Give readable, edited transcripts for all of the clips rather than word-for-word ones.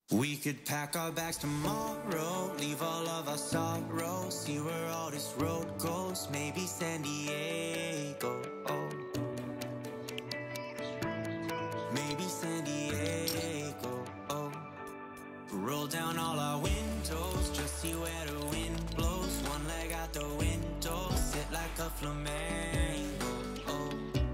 We could pack our bags tomorrow, leave all of our sorrows, see where all this road goes, maybe San Diego, oh. Maybe San Diego, oh. Roll down all our windows, just see where the wind blows, one leg out the window, sit like a flamenco, oh.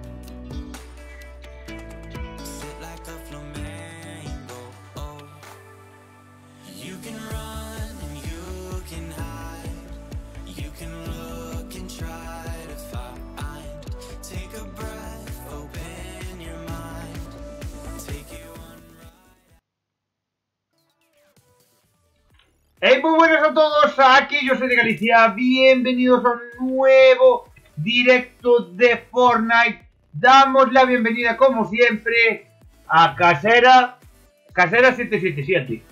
Sit like a flamenco, oh. You can run and you can hide, you can look and try to find, take a breath, open your mind, take it one ride. Hey, muy buenas a todos, aquí yo soy de Galicia, bienvenidos a un nuevo directo de Fortnite. Damos la bienvenida como siempre a Casera 777.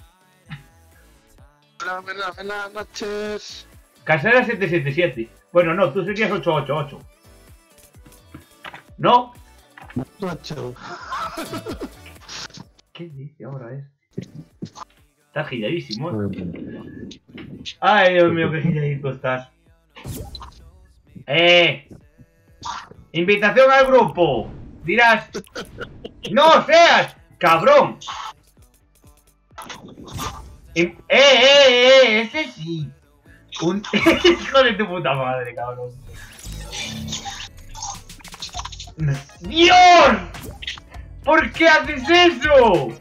Buenas noches. Casera 777. Bueno, no, tú serías 888. ¿No? 8. ¿Qué dice ahora Está gilladísimo, Ay, Dios mío, qué gilladito estás. Invitación al grupo. Dirás, no seas cabrón. Ese sí. Un hijo de tu puta madre, cabrón. ¡Dios! ¿Por qué haces eso?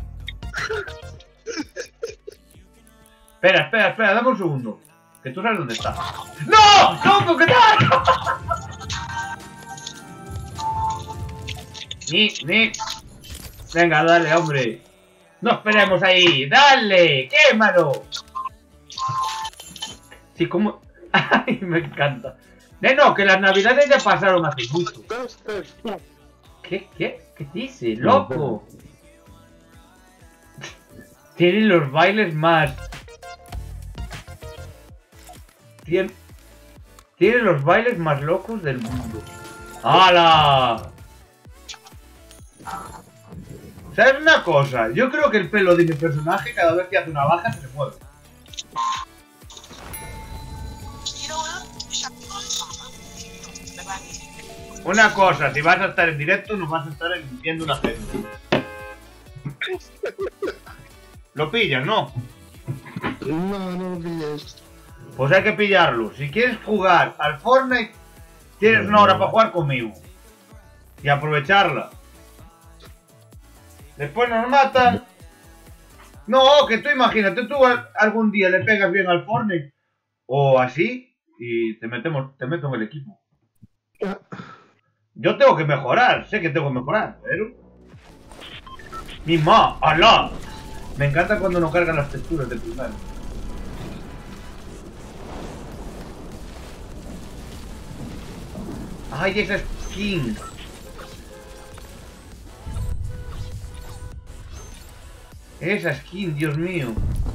Espera, dame un segundo. Que tú sabes dónde está. ¡No! ¡No, porque no! Ni. Venga, dale, hombre. No esperemos ahí. ¡Dale! ¡Quémalo! Sí, como... Ay, me encanta. No, que las navidades ya pasaron hace mucho. ¿Qué dice, loco? Tienen los bailes más... Tiene los bailes más locos del mundo. ¡Hala! ¿Sabes una cosa? Yo creo que el pelo de mi personaje cada vez que hace una baja se le mueve. Una cosa, si vas a estar en directo no vas a estar viendo una gente. ¿Lo pillas, no? No lo pilles. Pues hay que pillarlo. Si quieres jugar al Fortnite, tienes una hora para jugar conmigo. Y aprovecharla. Después nos matan. No, que tú imagínate, tú algún día le pegas bien al Fortnite. O así. Y te meto en el equipo. Yo tengo que mejorar. Sé que tengo que mejorar, pero... ¡Mima! ¡Alá! Me encanta cuando no cargan las texturas del primero. ¡Ay, esa skin! Esa skin, Dios mío.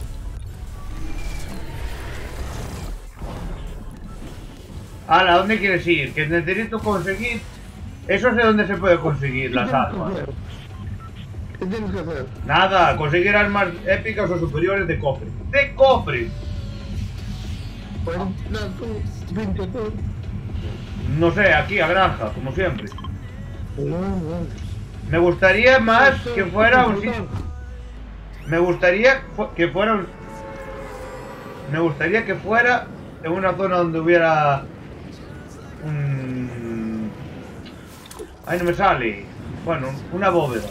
¡Hala! ¿Dónde quieres ir? Que necesito conseguir... Eso es de dónde se puede conseguir las armas. ¿Qué tienes que hacer? Nada, conseguir armas épicas o superiores de cofre. ¡De cofre! Pues pinta tú. No sé, aquí a granja, como siempre. No. Me gustaría más que fuera un sitio... Me gustaría que fuera en una zona donde hubiera un... Ay, no me sale. Bueno, una bóveda.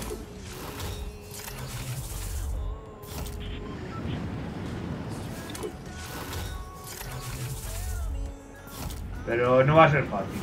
Pero no va a ser fácil.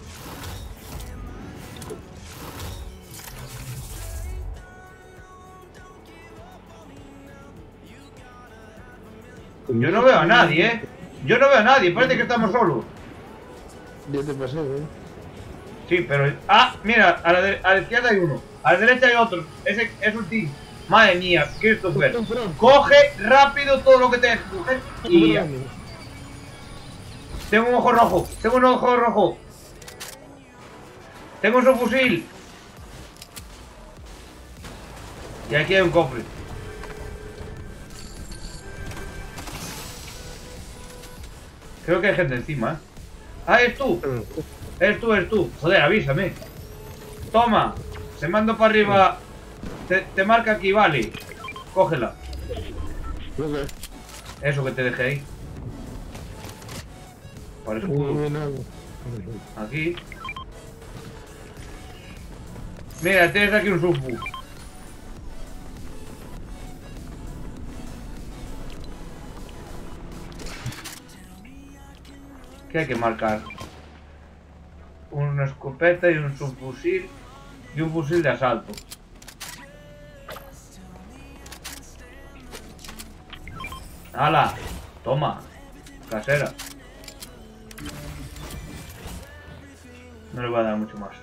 Yo no veo a nadie, Yo no veo a nadie, parece que estamos solos. Ya te pasé, Sí, pero... Ah, mira, a la izquierda hay uno. A la derecha hay otro. Ese es un team. Madre mía, Christopher. Coge rápido todo lo que tengas que coger y ya. Tengo un ojo rojo. Tengo un subfusil. Y aquí hay un cofre. Creo que hay gente encima, ¿eh? Ah, es tú. Eres tú, eres tú. Joder, avísame. Toma. Te mando para arriba. Te marca aquí, vale. Cógela. No sé. Eso que te dejé ahí. Para escudo. Aquí. Mira, tienes aquí un subbu. ¿Qué hay que marcar? Una escopeta y un subfusil y un fusil de asalto. ¡Hala! Toma. Casera. No le voy a dar mucho más.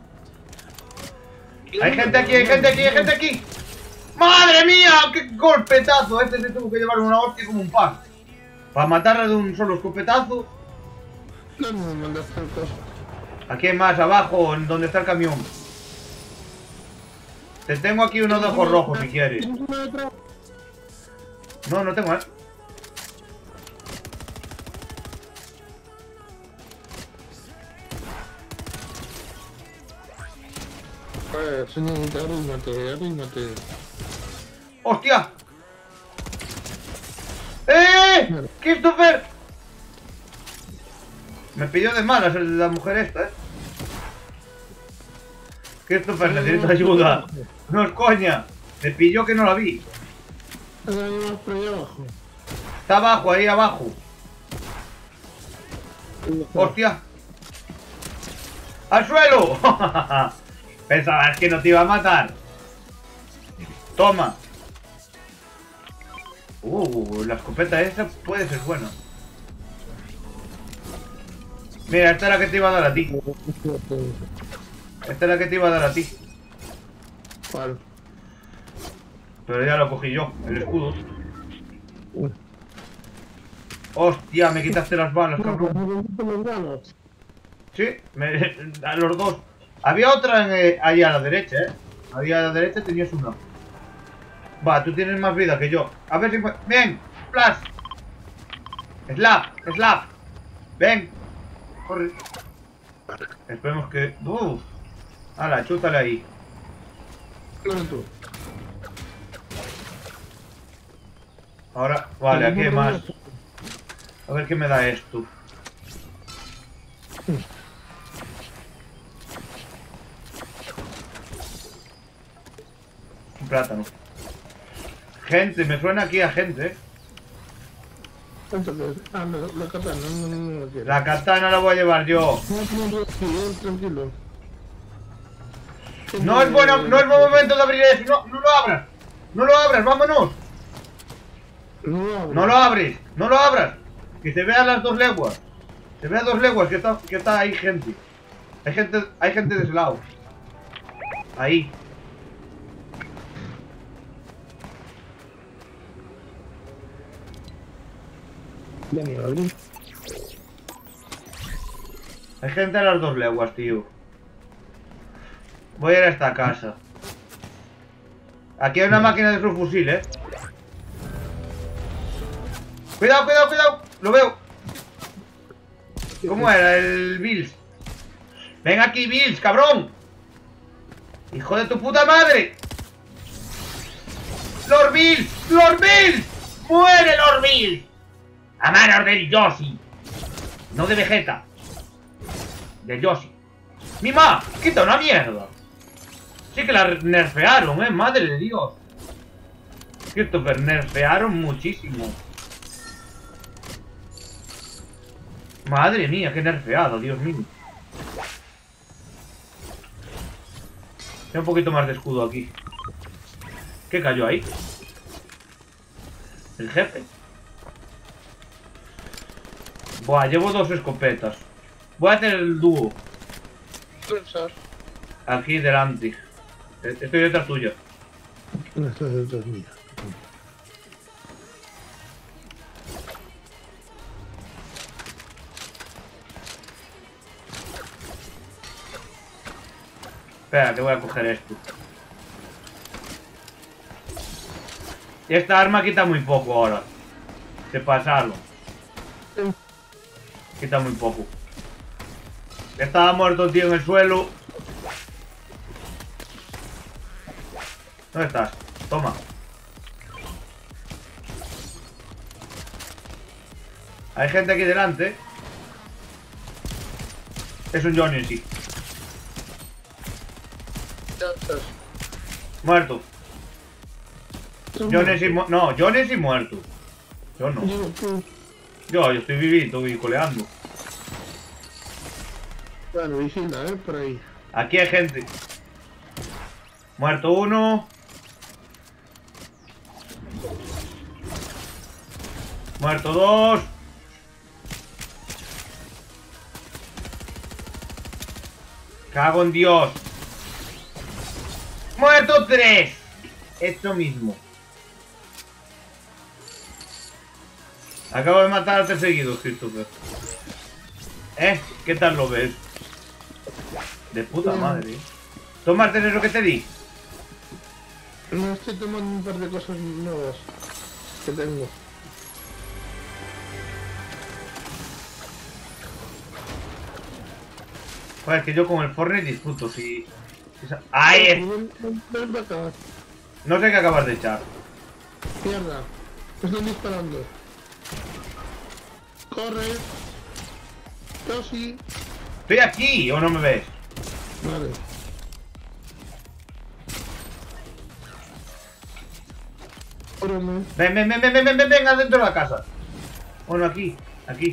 ¡Hay gente aquí! ¡Hay gente aquí! ¡Hay gente aquí! ¡Madre mía! ¡Qué golpetazo! Este se tuvo que llevar una hostia como un pan. Para matarle de un solo escopetazo. No me mandaste tanto. Aquí hay más abajo, en donde está el camión. Te tengo aquí uno de ojos rojos si quieres. No, no tengo, Señorita, arrímate, arrímate. ¡Hostia! ¡Christopher! Me pidió de malas la mujer esta, Christopher, necesito ayuda. No es coña. Me pilló que no la vi. Más por ahí abajo. Está abajo, ahí abajo. ¡Hostia! ¡Al suelo! Pensabas que no te iba a matar. Toma. La escopeta esa puede ser buena. Mira, esta es la que te iba a dar a ti. Esta es la que te iba a dar a ti. ¿Cuál? Pero ya lo cogí yo, el escudo. Hostia, me quitaste las balas, cabrón. Sí, a los dos. Había otra ahí a la derecha, Ahí a la derecha tenías una. Va, tú tienes más vida que yo. A ver si... ¡Ven! ¡Flash! ¡Slap! ¡Slap! ¡Ven! ¡Corre! Esperemos que... ¡Uf! ¡Hala! Chútale ahí. Ahora... Vale, aquí hay más. A ver qué me da esto. Un plátano. Gente, me suena aquí a gente, La katana, no quiero. La katana la voy a llevar yo. Tranquilo. No es bueno, no es buen momento de abrir eso. No, no lo abras. No lo abras, vámonos. No lo abres, no lo abras. Que se vea a las 2 leguas. Se ve a 2 leguas que está ahí gente. Hay gente de ese lado. Ahí. Ya me lo abrí. Hay gente a las 2 leguas, tío. Voy a ir a esta casa. Aquí hay una máquina de subfusil, Cuidado, cuidado, cuidado. Lo veo. ¿Cómo era? El Bills. Ven aquí, Bills, cabrón. Hijo de tu puta madre. Lord Bills. Lord Bills. Muere Lord Bills. A manos del Yoshi. No de Vegeta. De Yoshi. ¡Mima! ¡Quita una mierda! Sí que la nerfearon, madre de Dios. Christopher, nerfearon muchísimo. Madre mía, qué nerfeado, Dios mío. Tengo un poquito más de escudo aquí. ¿Qué cayó ahí? El jefe. Buah, llevo 2 escopetas. Voy a hacer el dúo. Aquí delante. Estoy detrás tuya. No, esta es detrás mía. Espera, que voy a coger esto. Y esta arma quita muy poco ahora. De pasarlo. Quita muy poco. Estaba muerto el tío en el suelo. ¿Dónde estás? Toma. Hay gente aquí delante. Es un Johnny, sí. Muerto. Johnny sí no, Johnny sí muerto. Yo no. Yo estoy vivito y coleando. Bueno, vigila, por ahí. Aquí hay gente. Muerto uno. Muerto dos. Cago en Dios. Muerto tres. Esto mismo. Acabo de matarte seguido, Christopher. ¿Qué tal lo ves? De puta madre. ¿Tomaste eso que te di? No, estoy tomando un par de cosas nuevas que tengo. Joder, es que yo con el Fortnite disfruto, si... ¡Ay! Ven para acá. No sé qué acabas de echar. Mierda. Me están disparando. Corre. Yo sí. ¿Estoy aquí o no me ves? Vale. Cúrame. Ven, adentro de la casa. Bueno, aquí, aquí.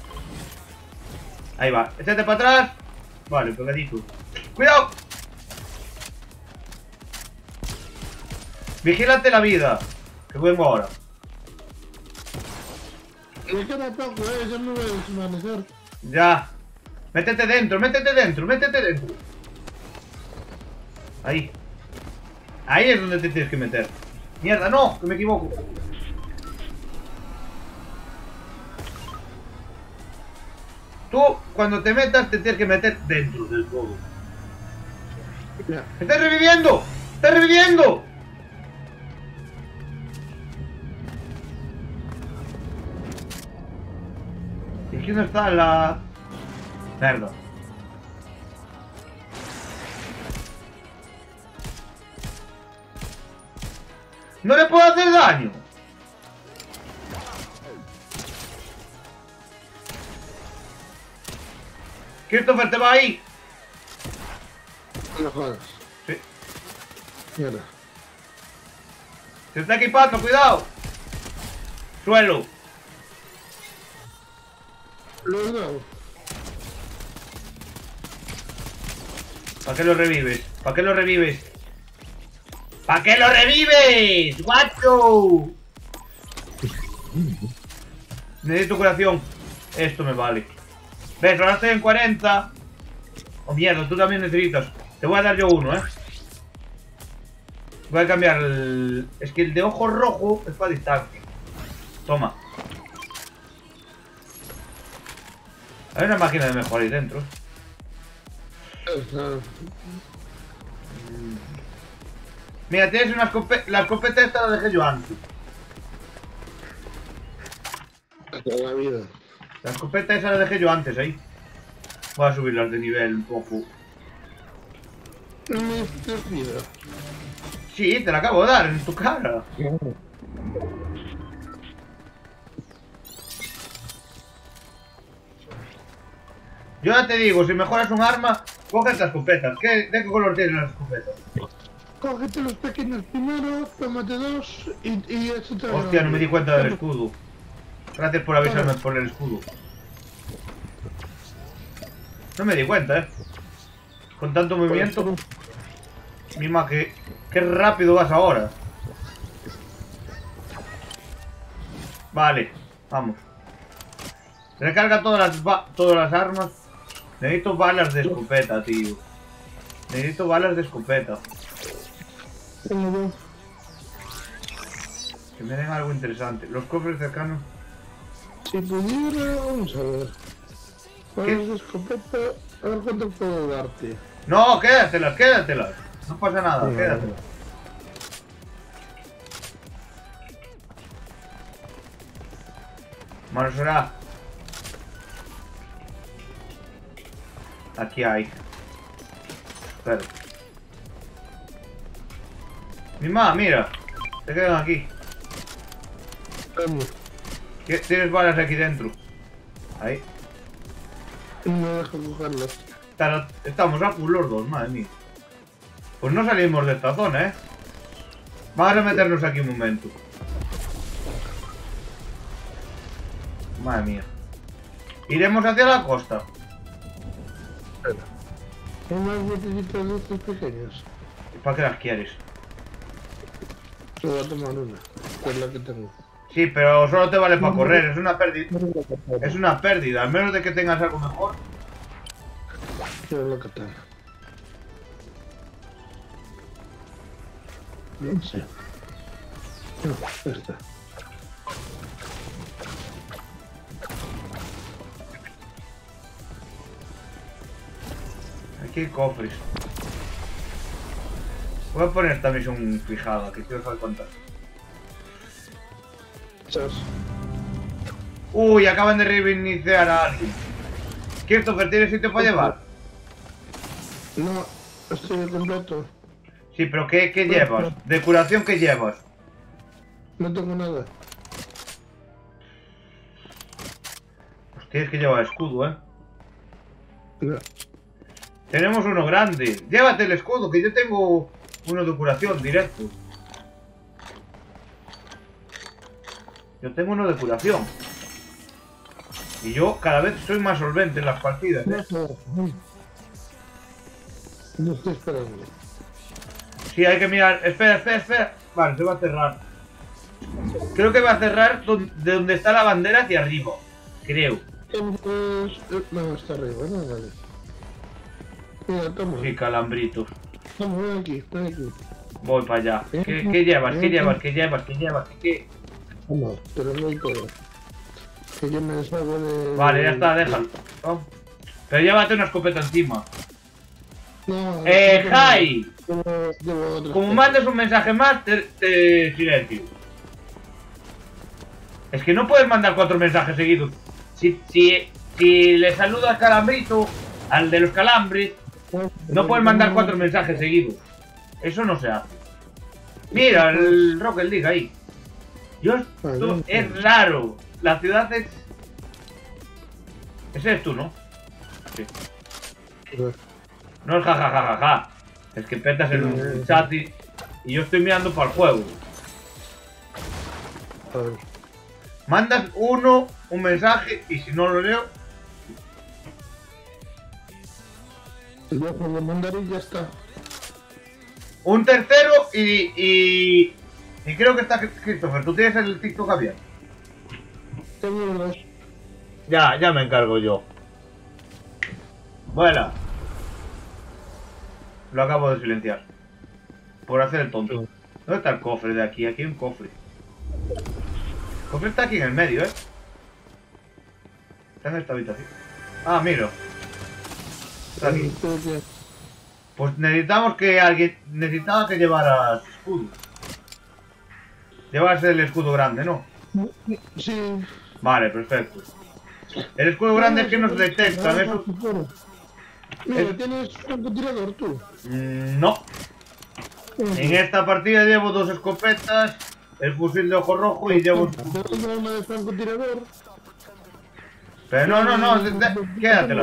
Ahí va, échate para atrás. Vale, pegadito. ¡Cuidado! Vigílate la vida. Que vengo ahora. Me queda poco, ya me voy a desvanecer. Ya. Métete dentro, métete dentro, métete dentro. Ahí. Ahí es donde te tienes que meter. Mierda, no, que me equivoco. Tú, cuando te metas, te tienes que meter dentro del todo. Ya. ¡Estás reviviendo! ¡Estás reviviendo! ¿Y aquí no está la...? Merda. ¡No le puedo hacer daño! Christopher, te va ahí. No lo jodas. Sí. Mierda. Se está equipando, cuidado. Suelo. Lo he dado. ¿Para qué lo revives? ¿Para qué lo revives? ¿Para qué lo revives? ¡Guacho! Necesito curación. Esto me vale. ¿Ves? Ahora estoy en 40. Oh, mierda, tú también necesitas. Te voy a dar yo uno, Voy a cambiar el... Es que el de ojo rojo es para distancia. Toma. Hay una máquina de mejor ahí dentro. Mira, tienes una escopeta. La escopeta esta la dejé yo antes. Hasta la vida. La escopeta esa la dejé yo antes ahí. Voy a subirlas de nivel un poco. No me des vida. Sí, te la acabo de dar en tu cara. Yo ya te digo, si mejoras un arma, coge estas escopetas. ¿De qué color tienen las escopetas? Cógete los pequeños primero, tómate dos y échate. Hostia, no me di cuenta del escudo. Gracias por avisarme por el escudo. No me di cuenta, Con tanto movimiento. Mima, qué rápido vas ahora. Vale, vamos. Recarga todas las armas. Necesito balas de escopeta, tío. Necesito balas de escopeta. Tengo dos. Que me den algo interesante. Los cofres cercanos. Si pudiera, vamos a ver. Balas de escopeta, a ver cuánto puedo darte. No, quédatelas, quédatelas. No pasa nada, Sí, quédatelas. Malo será. Aquí hay. Espera. Mira. Te quedan aquí. Cambio. Tienes balas aquí dentro. Ahí. No dejo cogerlas. Estamos a full los dos, madre mía. Pues no salimos de esta zona, Vamos a meternos aquí un momento. Madre mía. Iremos hacia la costa. Espera. Hay más botellitas de estos pequeños. ¿Para qué las quieres? Solo voy a tomar una, que es la que tengo. Sí, pero solo te vale para correr, es una pérdida. Es una pérdida, al menos de que tengas algo mejor. Quiero la katana. No sé. No, esta. Aquí hay cofres. Voy a poner esta misión fijada, que quiero saber cuántas. Chas. Uy, acaban de reiniciar a alguien. Christopher, ¿tienes sitio para llevar? No, estoy completo. Sí, pero ¿qué llevas? ¿De curación qué llevas? No tengo nada. Pues tienes que llevar escudo, No. Tenemos uno grande. Llévate el escudo, que yo tengo uno de curación directo. Yo tengo uno de curación. Y yo cada vez soy más solvente en las partidas, No estoy esperando. Sí, hay que mirar. Espera. Vale, se va a cerrar. Creo que va a cerrar de donde está la bandera hacia arriba. Creo. No, está arriba, no, vale. Mira, toma. Sí, calambritos. Toma, ven aquí. Voy para allá. ¿Qué llevas? ¿Qué? Toma, pero no hay todo. Que yo me deshago de... Vale, ya está, déjalo. Oh. Pero llévate una escopeta encima. No, Jai. Llevo otra. Como mandes un mensaje más, te silencio. Es que no puedes mandar 4 mensajes seguidos. Si le saludas al calambrito, al de los calambres, no puedes mandar 4 mensajes seguidos. Eso no se hace. Mira, el Rocket League ahí. Es raro. La ciudad es... Ese es tú, ¿no? Sí. No es jajajajaja. Es que petas en un chat y yo estoy mirando para el juego. A ver. Mandas un mensaje y si no lo leo... Dejo de mandar y ya está. Un tercero y creo que está Christopher. ¿Tú tienes el TikTok abierto? Tengo dos. Ya me encargo yo. Bueno. Lo acabo de silenciar. Por hacer el tonto. ¿Dónde está el cofre de aquí? Aquí hay un cofre. El cofre está aquí en el medio, Está en esta habitación. Ah, mira. Está aquí. Pues necesitaba que llevaras escudo. Llevas el escudo grande, ¿no? Sí. Vale, perfecto. El escudo grande es que nos detectan, eso... Mira, ¿tienes francotirador tú? No. En esta partida llevo 2 escopetas, el fusil de ojo rojo y llevo... ¿Tengo una de francotirador? Pero no, quédatela.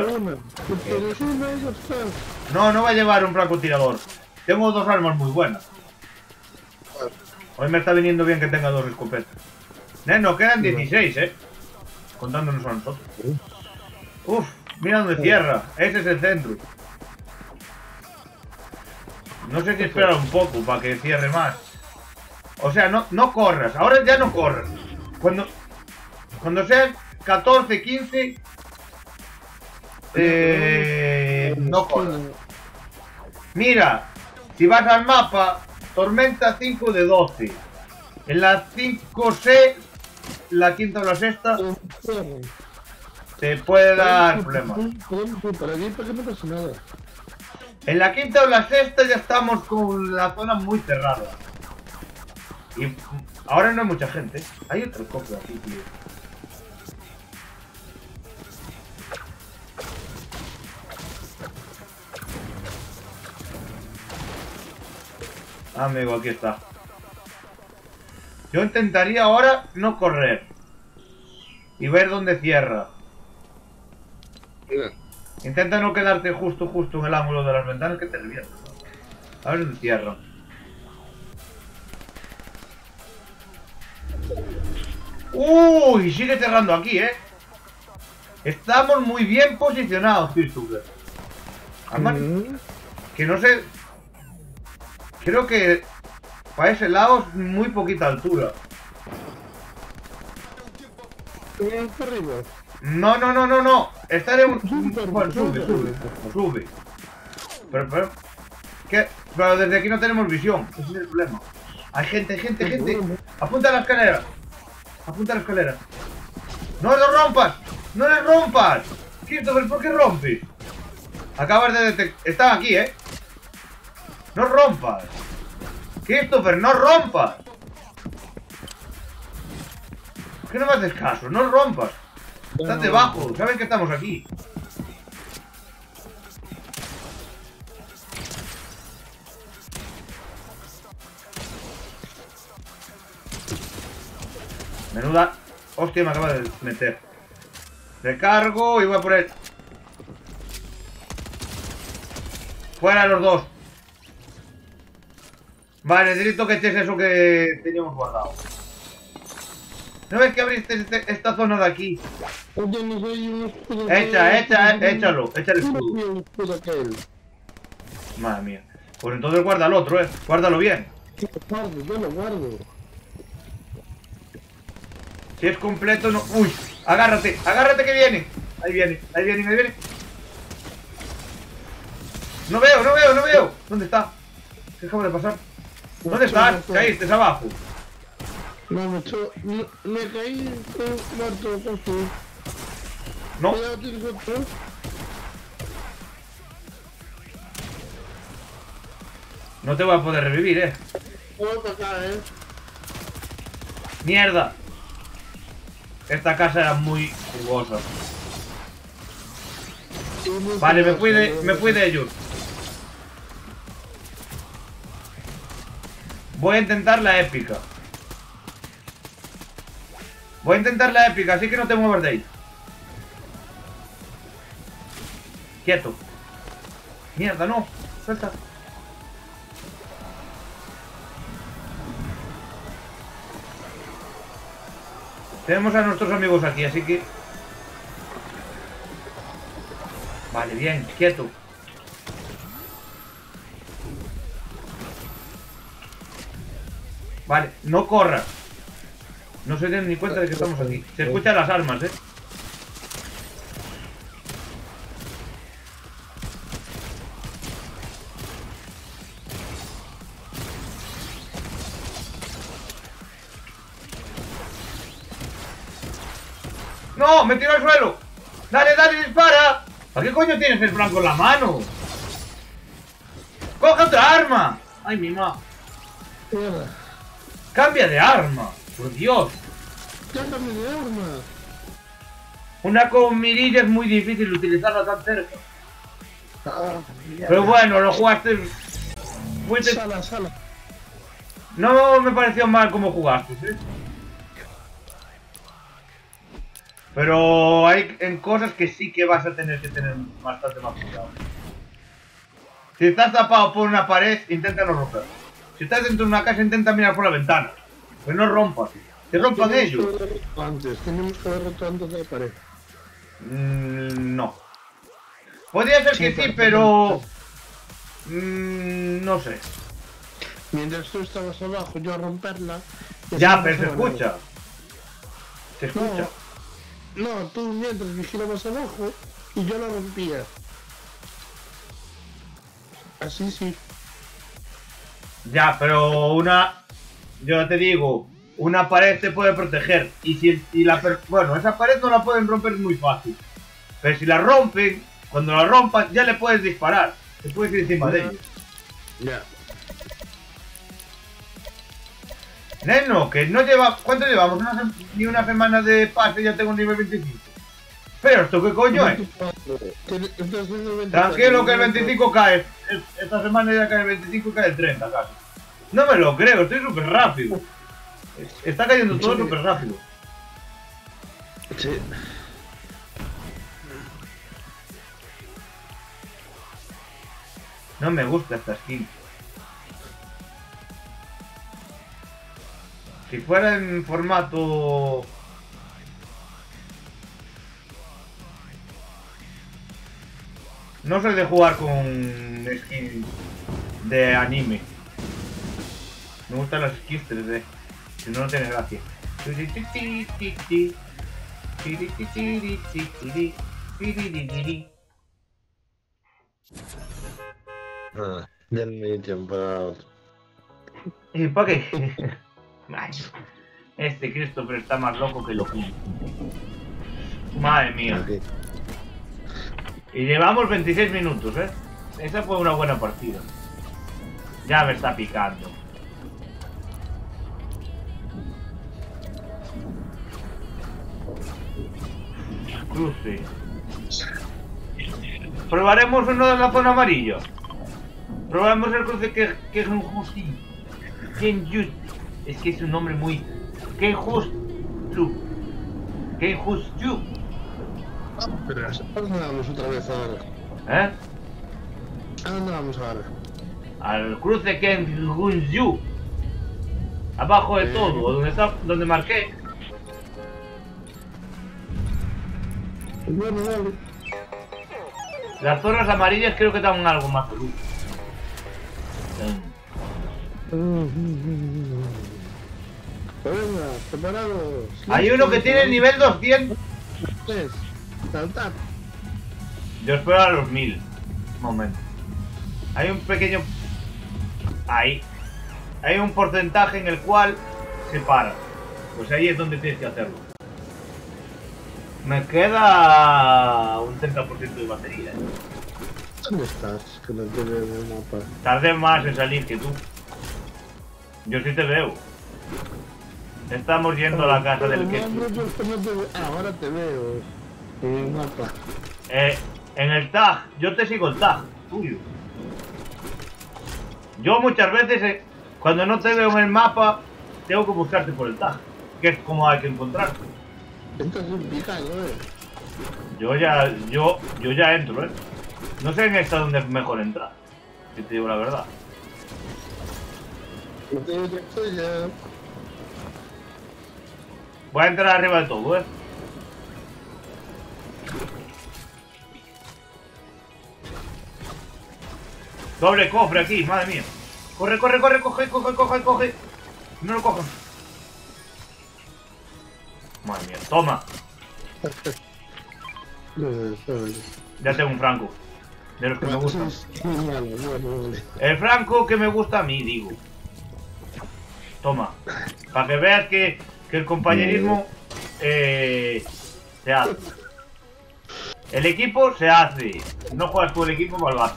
No va a llevar un francotirador. Tengo 2 armas muy buenas. Hoy me está viniendo bien que tenga 2 escopetas. Nos quedan 16, contándonos a nosotros. Uf, mira dónde cierra. Ese es el centro. No sé si esperar un poco para que cierre más. O sea, no corras. Ahora ya no corras. Cuando sean 14, 15... no corras. Mira, si vas al mapa, tormenta 5 de 12. En la 5C, la quinta o la sexta, te puede dar problemas. Para aquí, para que no pase nada. En la quinta o la sexta ya estamos con la zona muy cerrada. Y ahora no hay mucha gente. Hay otro cofre aquí, tío. Amigo, aquí está. Yo intentaría ahora no correr. Y ver dónde cierra. Mira. Intenta no quedarte justo en el ángulo de las ventanas que te revientas. A ver dónde cierra. Uy, sigue cerrando aquí, Estamos muy bien posicionados, Christopher. Además, que no sé... Creo que para ese lado es muy poquita altura. ¿Vienes para arriba? No. Estaré un... Bueno, sube. Pero... Pero desde aquí no tenemos visión. Ese es el problema. Hay gente. Apunta a la escalera. ¡No lo rompas! ¡No le rompas! Christopher, ¿por qué rompes? Acabas de detectar... Están aquí, ¡No rompas! Christopher, no rompas. ¿Por qué no me haces caso? No rompas. Estás debajo, sabes que estamos aquí. Menuda... Hostia, me acaba de meter. Recargo y voy a por él. Fuera los dos. Vale, necesito que eches eso que teníamos guardado. ¿No ves que abriste esta zona de aquí? Oye, no soy un escudo. Échalo, echa el escudo. Madre mía. Pues entonces guarda el otro, Guárdalo bien. Yo lo guardo. Si es completo, no... ¡Uy! Agárrate que viene. Ahí viene. No veo. ¿Dónde está? ¿Qué acaba de pasar? ¿Dónde estás? Caíste abajo. No, me caí muerto, por favor. No. Cuidado, tienes otro. No te voy a poder revivir, Voy para acá, ¡Mierda! Esta casa era muy jugosa. Vale, me fui de ellos. Voy a intentar la épica. Así que no te muevas de ahí. Quieto. Mierda, no. Suelta. Tenemos a nuestros amigos aquí, así que... Vale, bien, quieto. Vale, no corras. No se den ni cuenta de que estamos aquí. Se escuchan las armas, ¡No! ¡Me tiro al suelo! ¡Dale, dispara! ¿Para qué coño tienes el blanco en la mano? ¡Coge otra arma! ¡Ay, mi ma! ¡Cambia de arma! ¡Por Dios! ¡Cámbiame de arma! Una con mirilla es muy difícil utilizarla tan cerca. Pero bueno, lo jugaste... Sala. No me pareció mal como jugaste, Pero hay en cosas que sí que vas a tener que tener bastante más cuidado. Si estás tapado por una pared, intenta no romper. Si estás dentro de una casa, intenta mirar por la ventana. Pues no rompas. Te rompan ellos. Tenemos que haber roto antes de la pared. No. Podría ser que sí, pero... no sé. Mientras tú estabas abajo, yo a romperla... Ya, pero se escucha. Se escucha. No, tú mientras vigilabas abajo y yo la rompía. Así sí. Ya, pero una... Yo te digo, una pared te puede proteger. Y si bueno, esa pared no la pueden romper muy fácil. Pero si la rompen, cuando la rompan ya le puedes disparar. Te puedes ir encima de ellos. Ya. Neno, que no lleva... ¿Cuánto llevamos? Ni una semana de pase y ya tengo un nivel 25. Pero esto qué coño es. Tranquilo que el 25 cae. Esta semana ya cae el 25 y cae el 30 casi. No me lo creo, estoy súper rápido. Está cayendo todo súper rápido. Sí. No me gusta esta skin. Si fuera en formato... No soy de jugar con skins de anime. Me gustan las skins 3D. Si no, no tiene gracia. Ya no hay tiempo para otro. ¿Y para qué? Ay, este Christopher está más loco que loco. Madre mía. Aquí. Y llevamos 26 minutos, ¿eh? Esa fue una buena partida. Ya me está picando. Cruce. Probaremos uno de la zona amarilla. Probamos el cruce que es un justi. Kenjutsu. Es que es un nombre muy... Kenjutsu. Kenjutsu. Pero ¿a dónde vamos otra vez ahora? ¿Eh? ¿A dónde vamos ahora? Al cruce Kenjutsu. Abajo de todo, donde marqué. Bueno, vale. Las zonas amarillas creo que dan algo más luz. Venga, preparados. Hay uno que tiene el nivel 200. Saltar. Yo espero a los 1000. Un momento. Hay un pequeño... Ahí. Hay un porcentaje en el cual se para. Pues ahí es donde tienes que hacerlo. Me queda un 30% de batería. ¿Dónde estás? Que no te veo en el mapa. Tardé más en salir que tú. Yo sí te veo. Estamos yendo a la casa del que... Ahora te veo en el mapa. En el tag. Yo te sigo el tag tuyo. Yo muchas veces, cuando no te veo en el mapa, tengo que buscarte por el tag. Que es como hay que encontrarte. Estás un picado, Yo ya entro, No sé en esta donde es mejor entrar, si te digo la verdad. No tengo otra cosa. Voy a entrar arriba de todo, Doble cofre aquí, madre mía. Corre, corre, corre, coge. No lo cojan. Madre mía, toma. Ya tengo un franco. De los que me gustan. El franco que me gusta a mí, digo. Toma. Para que veas que el compañerismo se hace. El equipo se hace. Si no juegas con el equipo, malvado.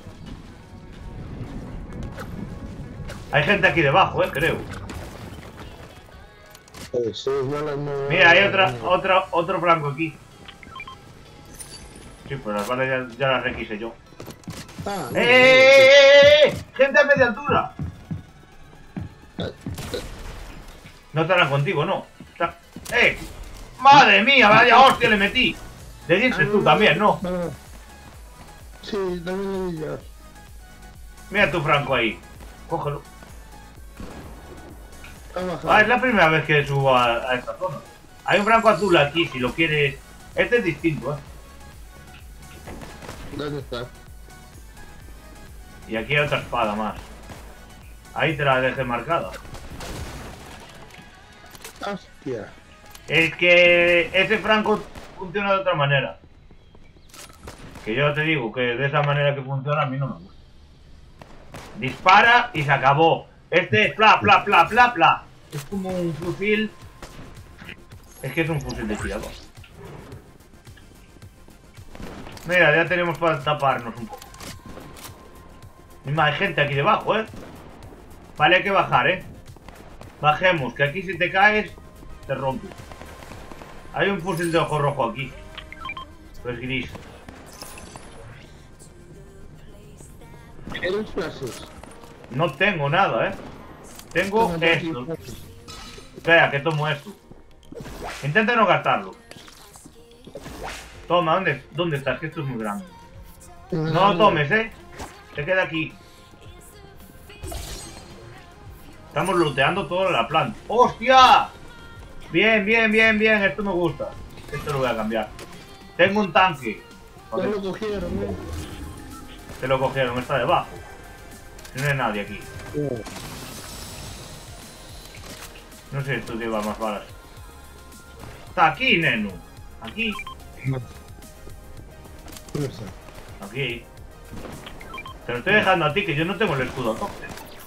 Hay gente aquí debajo, creo. Mira, hay otro franco aquí. Sí, pues las balas ya las requise yo. ¡Gente a media altura! No estarán contigo, ¿no? ¡Madre mía! Vaya hostia le metí. Le diste tú también, ¿no? Sí, también le di yo. Mira tu franco ahí. Cógelo. Ah, es la primera vez que subo a esta zona. Hay un franco azul aquí, si lo quieres. Este es distinto, ¿Dónde está? Y aquí hay otra espada más. Ahí te la dejé marcada. Hostia. Es que ese franco funciona de otra manera. Que yo te digo que de esa manera que funciona a mí no me gusta. Dispara y se acabó. Este es pla, pla, pla, pla, pla. Es como un fusil. Es que es un fusil de tirador. Mira, ya tenemos para taparnos un poco. Mira, hay gente aquí debajo, Vale, hay que bajar, Bajemos, que aquí si te caes, te rompes. Hay un fusil de ojo rojo aquí. Pero es gris. ¿Eres flashes? No tengo nada, Tengo esto. Espera, que tomo esto. Intenta no gastarlo. Toma, ¿dónde estás? Que esto es muy grande. No lo tomes, Se queda aquí. Estamos looteando toda la planta. ¡Hostia! Bien, bien, bien, bien. Esto me gusta. Esto lo voy a cambiar. Tengo un tanque. Ya lo cogieron, Te lo cogieron, está debajo. No hay nadie aquí. No sé esto lleva más balas. Está aquí, neno. Aquí. ¿Dónde está? Aquí. Te lo estoy dejando a ti, que yo no tengo el escudo a tope.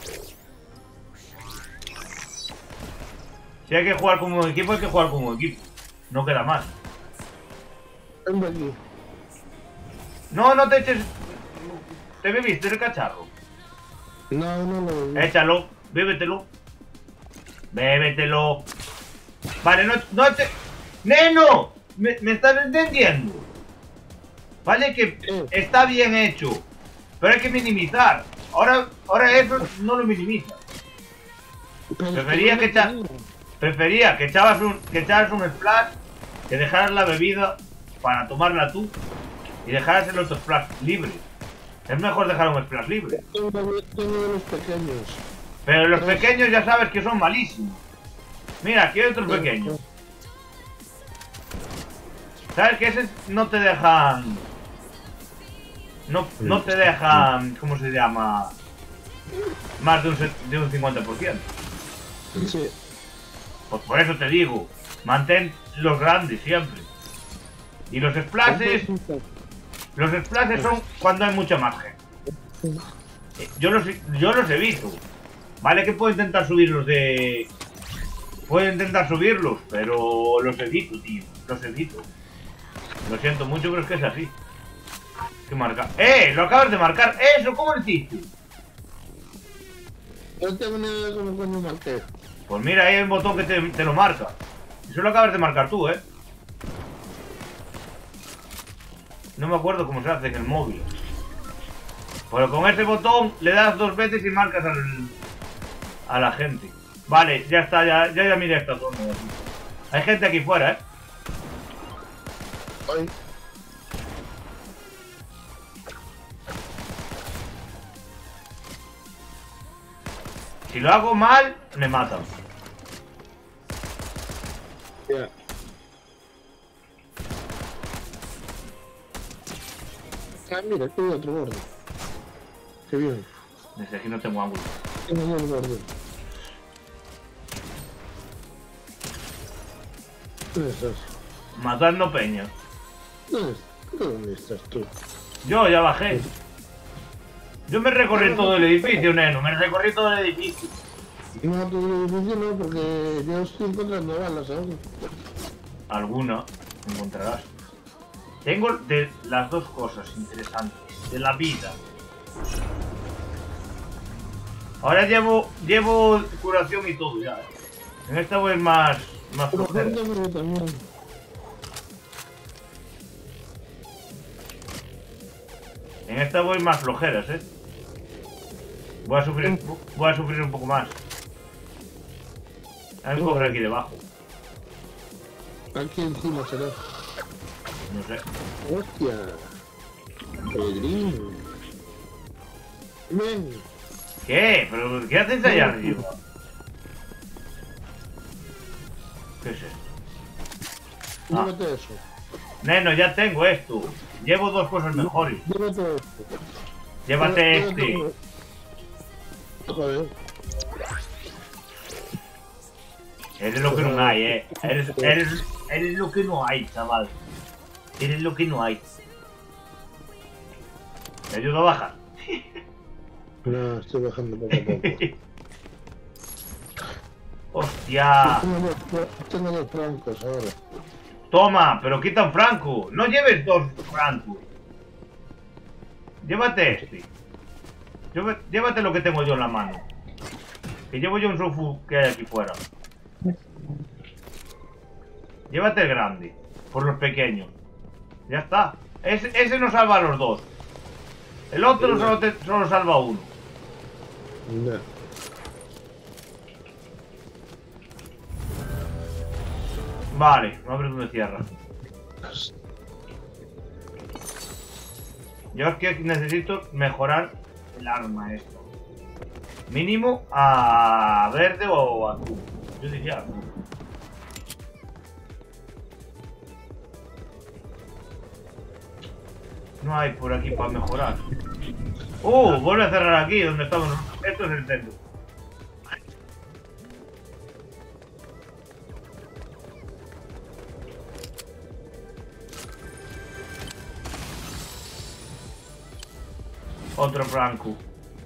Si hay que jugar como equipo, hay que jugar como equipo. No queda más. Vengo aquí. No, no te eches... ¿Te bebiste el cacharro? No, no lo... Échalo, bébetelo. Bébetelo. Vale, no te... ¡Neno! ¿Me estás entendiendo? Vale que está bien hecho, pero hay que minimizar. Ahora eso no lo minimiza. Prefería que echaras un splash, que dejaras la bebida para tomarla tú y dejaras el otro splash libre. Es mejor dejar un splash libre. Tengo de los pequeños. Pero los pequeños ya sabes que son malísimos. Mira, aquí hay otros pequeños. ¿Sabes que esos no te dejan... No te dejan... ¿Cómo se llama? Más de un 50%. Sí. Pues por eso te digo, mantén los grandes siempre. Y los splashes... Los splashes son cuando hay mucha más gente. Yo los evito. Vale que puedo intentar subirlos de... Puedo intentar subirlos, pero los evito, tío. Los evito. Lo siento mucho, pero es que es así. ¿Qué marca? Lo acabas de marcar. ¡Eso! ¿Cómo lo hiciste? No tengo ni idea de cómo coño marqué. Pues mira, ahí hay un botón que te lo marca. Eso lo acabas de marcar tú, No me acuerdo cómo se hace en el móvil. Pero con ese botón le das 2 veces y marcas a la gente. Vale, ya está, ya miré esta zona de aquí. Hay gente aquí fuera, Ay. Si lo hago mal, me matan. Ya. Ah, mira, aquí hay otro gordo. Qué bien. Desde aquí no tengo ángulo. Tengo el gordo. ¿Dónde estás? Matando peña. ¿Dónde estás tú? Yo ya bajé. Yo me recorrí todo el edificio, neno. Me recorrí todo el edificio. No, todo el edificio no, porque yo estoy encontrando balas aún. Alguna encontrarás. Tengo de las dos cosas interesantes de la vida. Ahora llevo curación y todo ya. En esta voy más flojera. En esta voy más flojeras, Voy a sufrir un poco más. Hay un cofre aquí debajo. Aquí encima será. No sé. Hostia. Pedrín. Ven. ¿Qué? ¿Pero qué haces allá arriba? ¿Qué es esto? Llévate eso. Neno, ya tengo esto. Llevo 2 cosas mejores. Llévate esto. Llévate este. Joder. Eres lo que no hay, Eres lo que no hay, chaval. Eres lo que no hay. ¿Te ayudo a bajar? No, estoy bajando poco a poco. ¡Hostia! Tengo 2 francos ahora. Toma, pero quita un franco. No lleves 2 francos. Llévate este. Llévate lo que tengo yo en la mano. Que llevo yo un sofu que hay aquí fuera. Llévate el grande. Por los pequeños. Ya está. Ese nos salva a los 2. El otro solo salva a 1. No. Vale, no abre donde cierra. Yo es que necesito mejorar el arma esta. Mínimo a verde o azul. Yo diría azul. No hay por aquí para mejorar. Vuelve a cerrar aquí donde estamos. Esto es el centro. Otro Franco.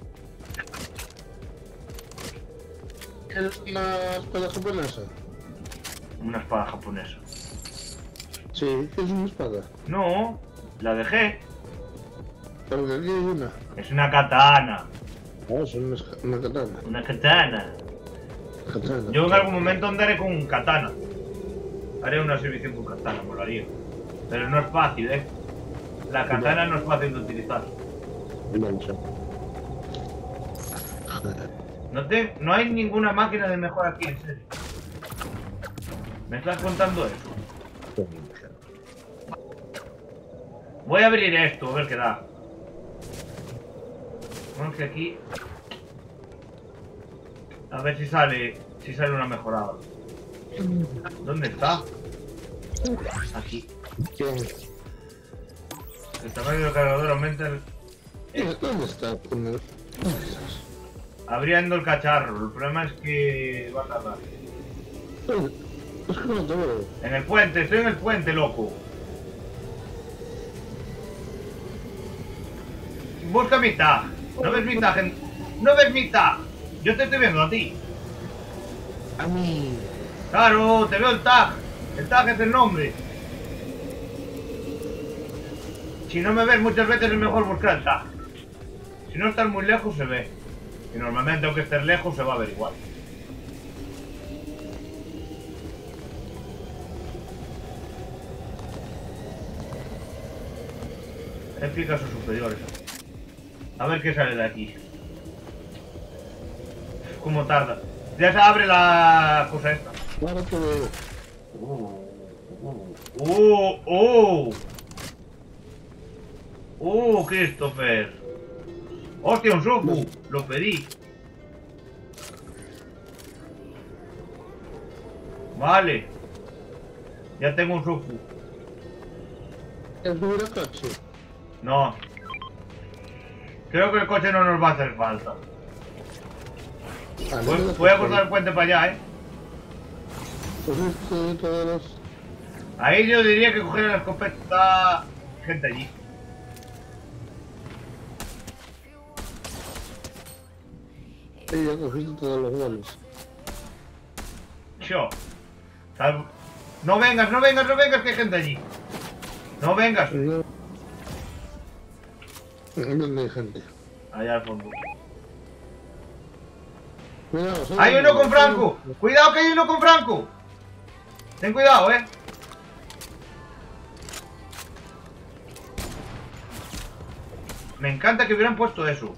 ¿Es una espada japonesa? Una espada japonesa. Sí, es una espada. No, la dejé. Pero que aquí hay una. Es una katana. No, es una katana. Una katana. Katana. Yo en algún momento andaré con un katana. Haré una exhibición con katana, molaría. Pero no es fácil, ¿eh? La katana no es fácil de utilizar. No hay ninguna máquina de mejora aquí, en serio. ¿Me estás contando eso? Voy a abrir esto, a ver qué da. Bueno, que aquí... A ver si sale una mejorada. ¿Dónde está? Aquí. El tamaño del cargador aumenta el... ¿Dónde está? ¿Dónde estás? Abriendo el cacharro. El problema es que va a tardar. Es que no te veo. En el puente, estoy en el puente, loco. Busca mi tag. ¿No ves mi tag? ¿No ves mi tag? Yo te estoy viendo a ti. A mí. Claro, te veo el tag. El tag es el nombre. Si no me ves muchas veces es mejor buscar el tag. Si no estás muy lejos se ve. Y normalmente aunque estés lejos se va a ver igual. Explica sus superiores. A ver qué sale de aquí. ¿Cómo tarda? Ya se abre la cosa esta. Ahora te veo. Christopher. Hostia, un Sofu. Lo pedí. Vale. Ya tengo un Sofu. ¿Es duro coche? No. Creo que el coche no nos va a hacer falta. Voy a cruzar el puente para allá, Pues esto de todos los... Ahí yo diría que coger la escopeta... Gente allí. Sí, ya cogiste todos los goles. Yo. No vengas, no vengas, no vengas, que hay gente allí. No vengas. ¿Dónde hay gente? Allá al fondo. Cuidado, ¡Hay uno con Franco! ¡Cuidado que hay uno con Franco! Ten cuidado, Me encanta que hubieran puesto eso.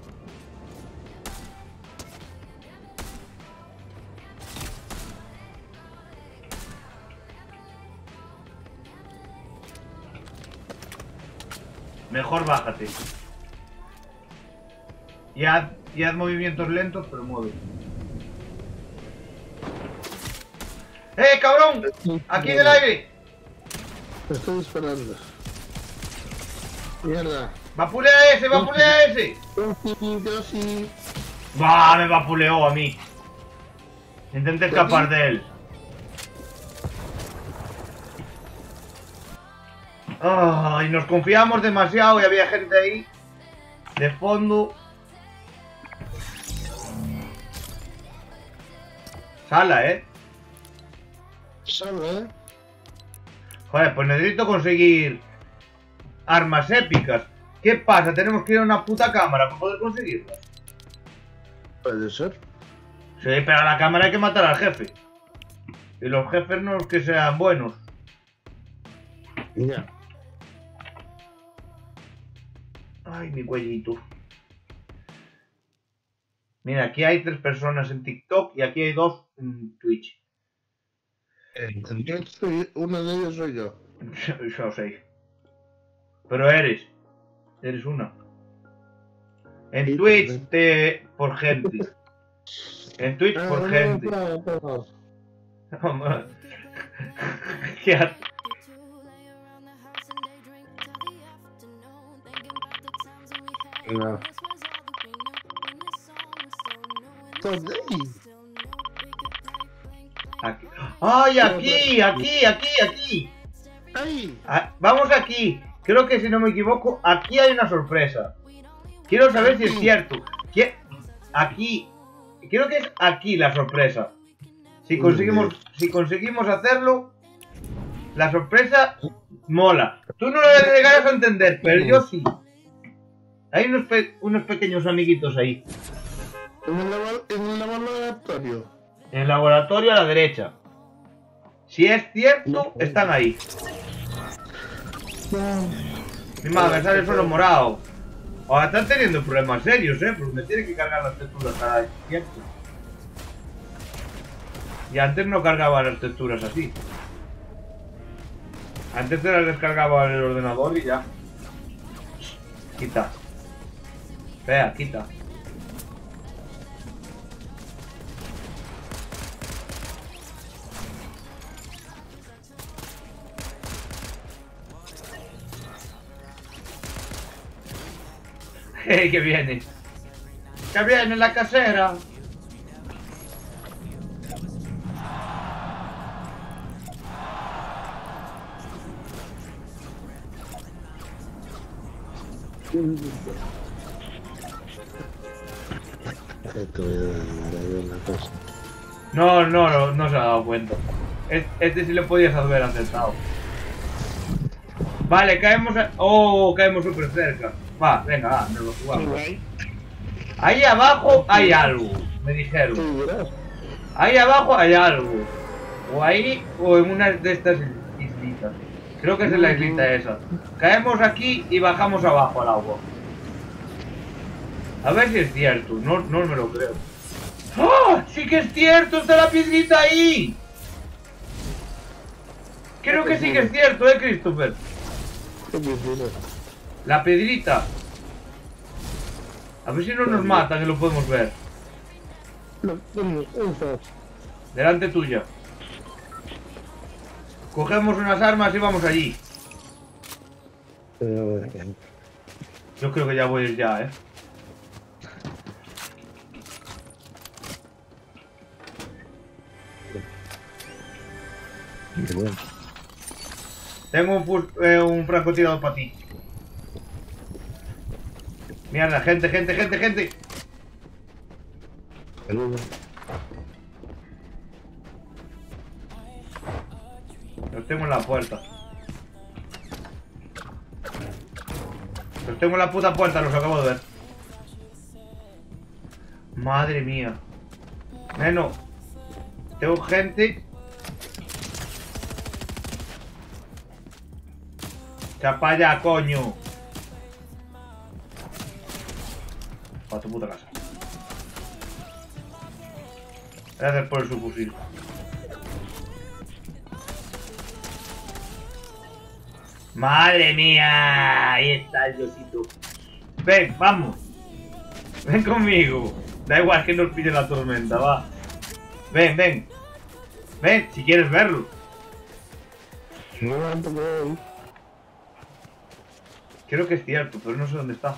Mejor bájate. Y haz movimientos lentos, pero mueve. ¡Cabrón! ¡Aquí en el aire! Te estoy disparando. Mierda. ¡Vapulea ese! ¡Vapulea ese! Yo sí. ¡Bah! Me vapuleó a mí. Intenté escapar de él. ¡Ay! Nos confiamos demasiado y había gente ahí. De fondo. Sala, Sala, Joder, pues necesito conseguir armas épicas. ¿Qué pasa? Tenemos que ir a una puta cámara para poder conseguirlas. Puede ser. Sí, pero a la cámara hay que matar al jefe. Y los jefes no es que sean buenos. Ya. Ay, mi cuellito. Mira, aquí hay 3 personas en TikTok y aquí hay 2 en Twitch. Yo soy, uno de ellos soy yo. Yo sé. Pero eres una. En Sí, Twitch también. por gente. En Twitch por No, gente. no. Vamos. ¿Qué haces? No. ¿Dónde? Aquí. ¡Ay, aquí! ¡Ay! Ah, vamos aquí. Creo que si no me equivoco, aquí hay una sorpresa. Quiero saber si es cierto. Aquí. Creo que es aquí la sorpresa. Si conseguimos hacerlo, la sorpresa mola. Tú no lo llegarás a entender, pero yo sí. Hay unos pequeños amiguitos ahí. En el laboratorio. En el laboratorio a la derecha. Si es cierto, están ahí. Mi madre, me sale el suelo morado. Ahora están teniendo problemas serios, porque me tiene que cargar las texturas cada vez. ¿Cierto? Y antes no cargaba las texturas así. Antes te las descargaba en el ordenador y ya. Quita. Vea, quita. ¡Hey, que viene! ¡Que viene la casera! No se ha dado cuenta. Este sí le podías haber acertado. Vale, caemos... caemos súper cerca. Va, venga, va, nos lo jugamos. Ahí abajo hay algo, me dijeron. Ahí abajo hay algo. O ahí, o en una de estas islitas. Creo que es en la islita esa. Caemos aquí y bajamos abajo al agua. A ver si es cierto, no me lo creo. ¡Ah! ¡Sí que es cierto! ¡Está la piedrita ahí! Creo que sí que es cierto, Christopher. La piedrita. A ver si no nos matan y lo podemos ver. Delante tuya. Cogemos unas armas y vamos allí. Yo creo que ya voy a ir ya, Tengo un francotirador para ti. Mierda, gente. Los tengo en la puerta. Los tengo en la puta puerta, los acabo de ver. Madre mía. Neno. Tengo gente. Chapa allá, coño. Para tu puta casa. Gracias por el subfusil. Madre mía. Ahí está el diosito. Ven, vamos. Ven conmigo. Da igual que nos pille la tormenta, va. Ven. Ven, si quieres verlo. Creo que es cierto, pero no sé dónde está.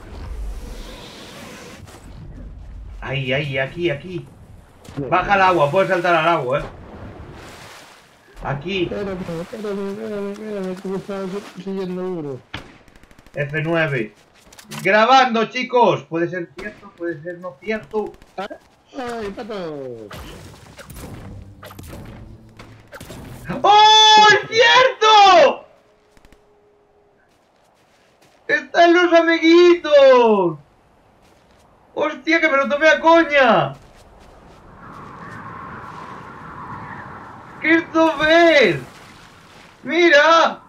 Ahí, aquí. Baja al agua, puedes saltar al agua, Aquí. Espérame, que me estaba siguiendo duro. F9. Grabando, chicos. Puede ser cierto, puede ser no cierto. ¡Ay, pato! ¡Oh, es cierto! ¡Están los amiguitos! ¡Hostia, que me lo tomé a coña! ¡Christopher! ¡Mira!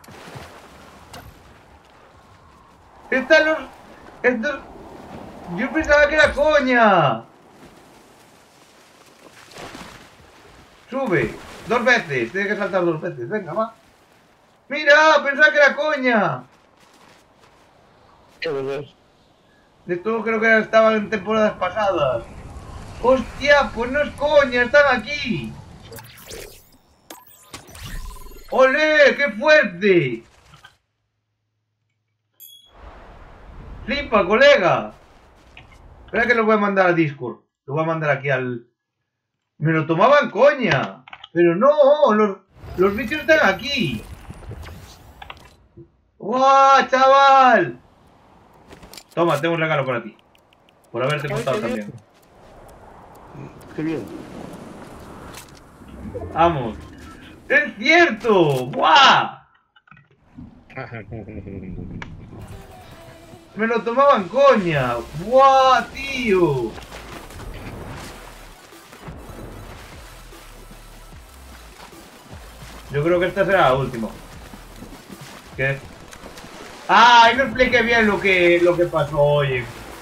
Están los... Estos... Yo pensaba que era coña. Sube. 2 veces. Tiene que saltar 2 veces. Venga, va. ¡Mira! Pensaba que era coña. ¿Qué ver? Esto creo que estaba en temporadas pasadas. ¡Hostia! Pues no es coña. Están aquí. ¡Olé! ¡Qué fuerte! ¡Flipa, colega! Espera que lo voy a mandar a Discord. Lo voy a mandar aquí al... Me lo tomaban coña. Pero no, los bichos están aquí. ¡Guau, chaval! Toma, tengo un regalo para ti. Por haberte contado también. Qué bien. Vamos. ¡Es cierto! ¡Buah! Me lo tomaban coña. ¡Buah, tío! Yo creo que esta será la última. ¿Qué? Ah, ahí no expliqué bien lo que pasó hoy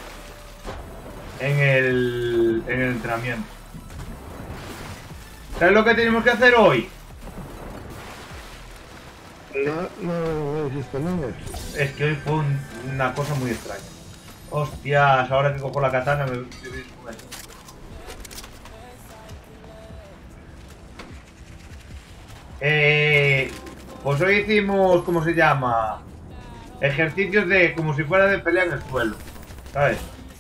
en el entrenamiento. ¿Sabes lo que tenemos que hacer hoy? No hiciste nada. Es que hoy fue una cosa muy extraña. Hostias, ahora que cojo la katana me pues hoy hicimos, ¿cómo se llama? Ejercicios de, como si fuera de pelea en el suelo, ¿sabes?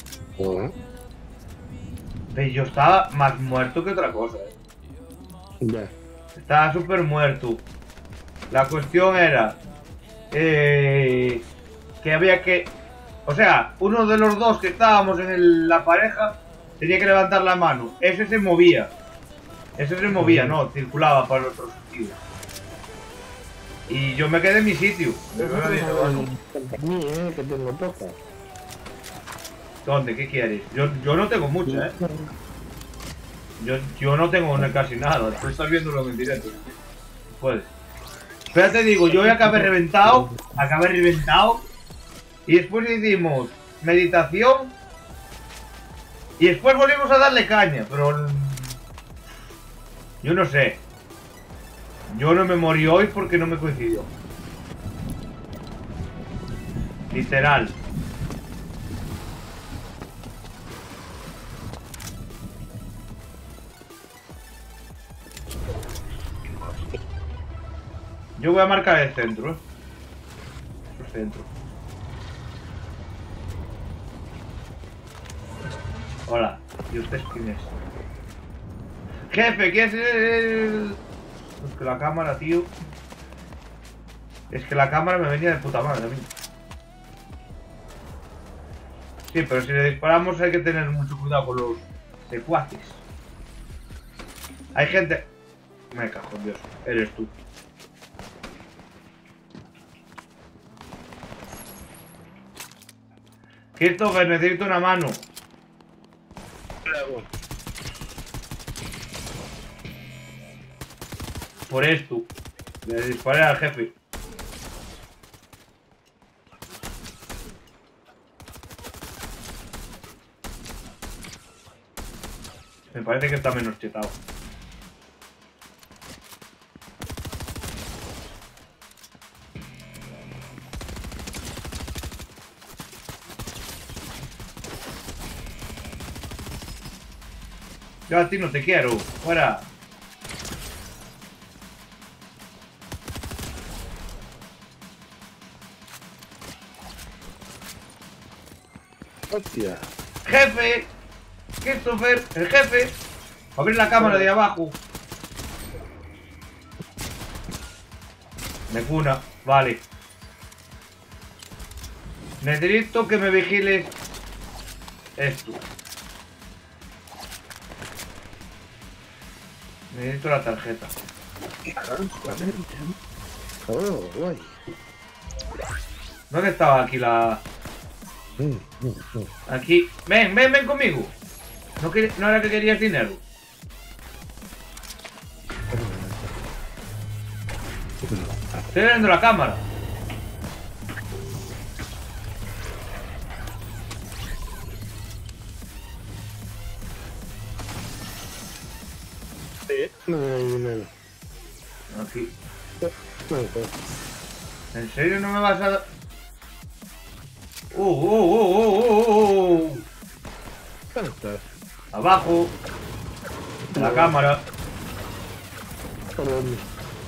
Pero yo estaba más muerto que otra cosa, Ya. Estaba súper muerto. La cuestión era que había que... O sea, uno de los dos que estábamos en la pareja tenía que levantar la mano. Ese se movía. No, circulaba para el otro sentido. Y yo me quedé en mi sitio. A mí, que tengo poca. ¿Dónde? ¿Qué quieres? Yo no tengo mucha, Yo no tengo casi nada. Tú estás viéndolo en directo. Puedes. Pero te digo, yo acabé reventado. Y después hicimos meditación. Y después volvimos a darle caña. Pero... yo no sé. Yo no me morí hoy porque no me coincidió. Literal. Yo voy a marcar el centro, El centro. Hola. ¿Y usted quién es? Jefe, ¿qué es el...? Es que la cámara, tío. Es que la cámara me venía de puta madre a mí. Sí, pero si le disparamos hay que tener mucho cuidado con los secuaces. Hay gente... Me cago en Dios, eres tú. Christopher, necesito una mano. Por esto. Le disparé al jefe. Me parece que está menos chetado. Yo a ti no te quiero. Fuera. Hostia. ¡Jefe! Christopher, el jefe. Abrir la cámara de abajo. Me cuna, vale. Necesito que me vigiles esto. Necesito la tarjeta. Oh, guay. ¿Dónde estaba aquí la...? Aquí. Ven conmigo. No era que querías dinero. Estoy viendo la cámara. No hay dinero. Aquí. Bueno, ¿En serio no me vas a dar? ¿dónde estás? Abajo. En la cámara. ¿Por dónde?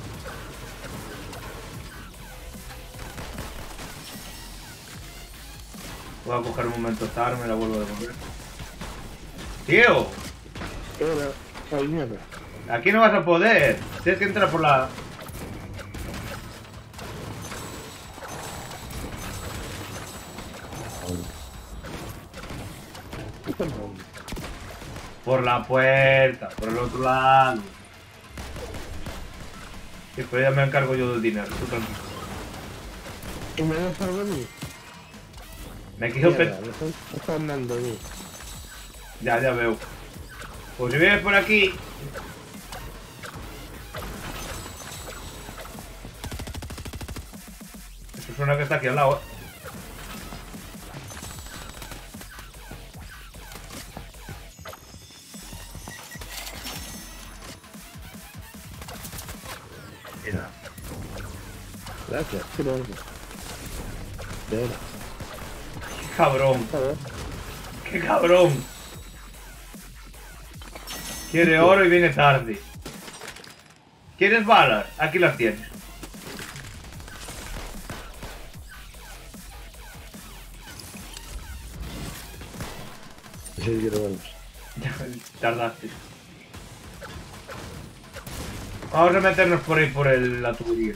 Voy a coger un momento esta arma y la vuelvo a devolver. ¡Tío! Era... Ay, mierda. Aquí no vas a poder. Tienes que entrar por la... Por la puerta, por el otro lado. Sí, pero ya me encargo yo del dinero, tú tranquilo. ¿Y me das algo a mí? Me quiero Mierda, me están dando a mí. Ya veo. Pues si vienes por aquí... Eso suena que está aquí al lado, ¿eh? Mira. Gracias, quiero algo. De verdad. ¡Qué cabrón! A ver. ¡Qué cabrón! Quiere oro y viene tarde. ¿Quieres balas? Aquí las tienes. Sí, quiero verlos. Tardaste. Vamos a meternos por ahí por la tubería.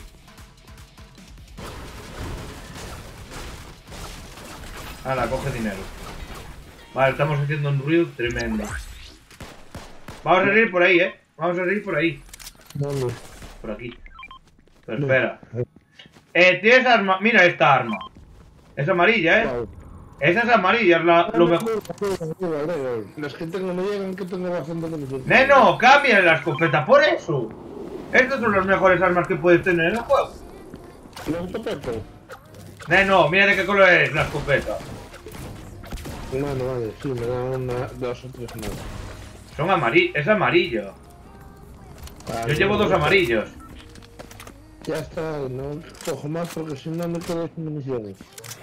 Hala, coge dinero. Vale, estamos haciendo un ruido tremendo. Vamos a salir por ahí, Vamos a salir por ahí. ¿Dónde? Por aquí. Pero espera. Tienes arma. Mira esta arma. Es amarilla, Vale. Esa es amarilla, es lo mejor. Los que tengo me llegan que tengo bastante munición. ¡Neno! ¡Cambia la escopeta por eso! Estas son las mejores armas que puedes tener en el juego. ¿La escopeta? Neno, mira de qué color es la escopeta. Bueno, vale, sí, me dan una, dos o tres más. Son amarillas. Es amarilla. Ah, Yo llevo no, dos amarillos. Ya está, no cojo más porque si no me quedo sin municiones.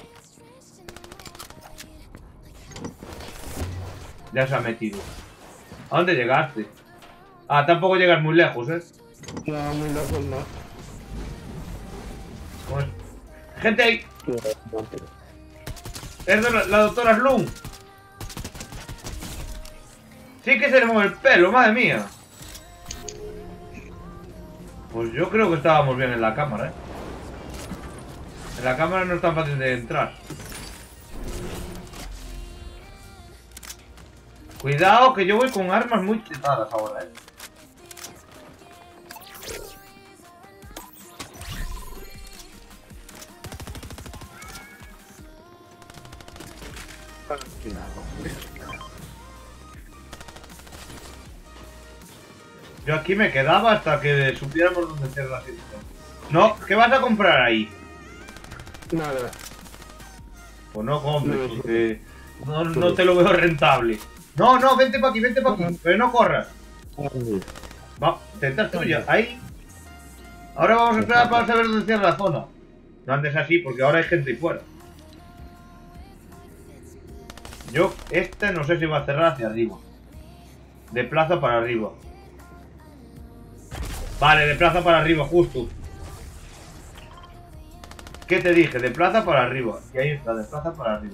Ya se ha metido. ¿A dónde llegaste? Ah, tampoco llegas muy lejos, No, muy lejos no. Pues... ¡Gente ahí! No, Es la doctora Slum. Sí que se le mueve el pelo, madre mía. Pues yo creo que estábamos bien en la cámara, En la cámara no es tan fácil de entrar. Cuidado que yo voy con armas muy pesadas ahora, Yo aquí me quedaba hasta que supiéramos dónde hacer la situación. No, ¿qué vas a comprar ahí? Nada. Pues no compres, porque no te lo veo rentable. No, vente para aquí, pero no corras. Va, intentas tuya, ahí. Ahora vamos a esperar para saber dónde cierra la zona. No andes así, porque ahora hay gente ahí fuera. Yo, no sé si va a cerrar hacia arriba. De plaza para arriba. Vale, de plaza para arriba, justo. ¿Qué te dije? De plaza para arriba. Y ahí está, de plaza para arriba.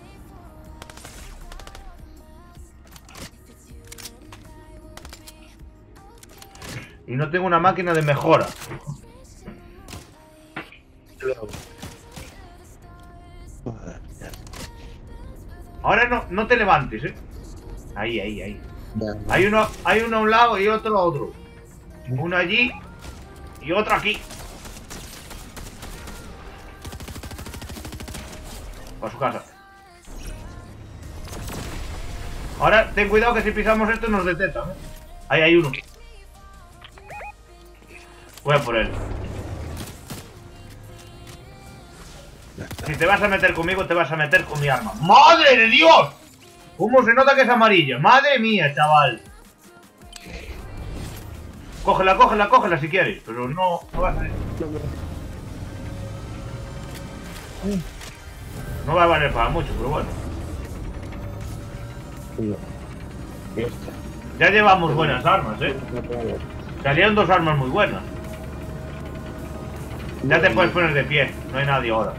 Y no tengo una máquina de mejora. Ahora no te levantes, Ahí. Hay uno a un lado y otro a otro. Uno allí y otro aquí. Para su casa. Ahora ten cuidado que si pisamos esto nos detectan, Ahí hay uno. Voy a por él. Si te vas a meter conmigo, te vas a meter con mi arma. ¡Madre de Dios! ¿Cómo se nota que es amarilla? ¡Madre mía, chaval! Cógela, cógela, cógela si quieres, pero no vas a... No va a valer para mucho, pero bueno. Ya llevamos buenas armas, Salieron 2 armas muy buenas. Ya te puedes poner de pie, no hay nadie ahora.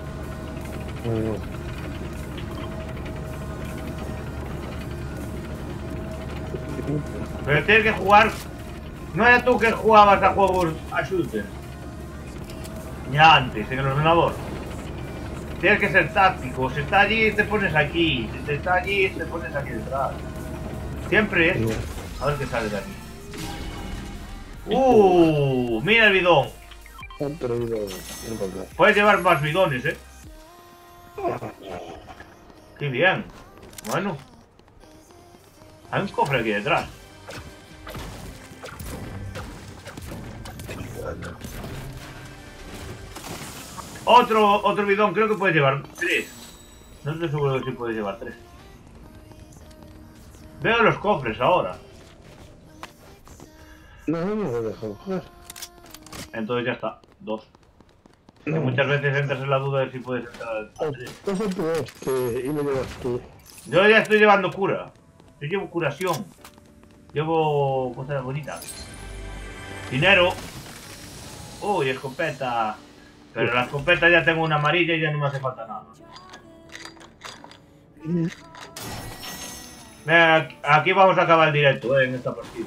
Pero tienes que jugar. ¿No era tú que jugabas a juegos a shooter? Ya antes, en el ordenador. Tienes que ser táctico. Si está allí, te pones aquí. Si está allí, te pones aquí detrás. Siempre eso. A ver qué sale de aquí. Mira el bidón. Puedes llevar más bidones, Qué bien. Bueno. Hay un cofre aquí detrás. Otro bidón, creo que puedes llevar 3. No estoy seguro de si puedes llevar 3. Veo los cofres ahora. No me lo dejo coger. Entonces ya está, 2. Que muchas veces entras en la duda de si puedes entrar a 3. Coge tú este y me llevas tú. Yo ya estoy llevando cura. Yo llevo curación. Llevo cosas bonitas. Dinero. Uy, escopeta. Pero la escopeta ya tengo una amarilla y ya no me hace falta nada. Venga, aquí vamos a acabar el directo, en esta partida.